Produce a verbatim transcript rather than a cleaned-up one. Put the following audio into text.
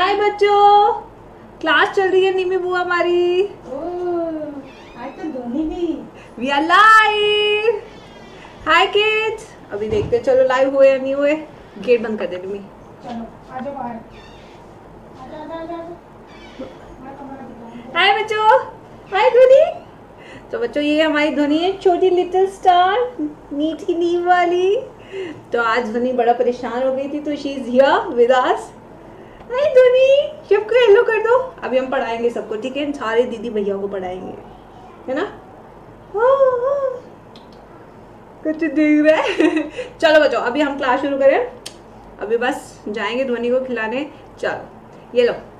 हाय बच्चों, क्लास चल रही है निमी बुआ हमारी। आज तो धोनी भी। We are live. Hi kids, अभी देखते हैं, चलो लाइव हुए या नहीं हुए। गेट बंद कर दे निमी। चलो आ जाओ बाहर। आजा आजा आजा। हाय बच्चों, हाय ध्वनि। तो बच्चों ये हमारी ध्वनि है, छोटी लिटिल स्टार, मीठी नीम वाली। तो आज ध्वनि बड़ा परेशान हो गई थी, तो she is here with us. Hi Dhwani, सबको हेलो कर दो। अभी हम पढ़ाएंगे सबको, ठीक है? सारे दीदी भैया को पढ़ाएंगे, है ना? कुछ देख रहा है। चलो बच्चों, अभी हम क्लास शुरू करें। अभी बस जाएंगे ध्वनि को खिलाने। चलो ये लो।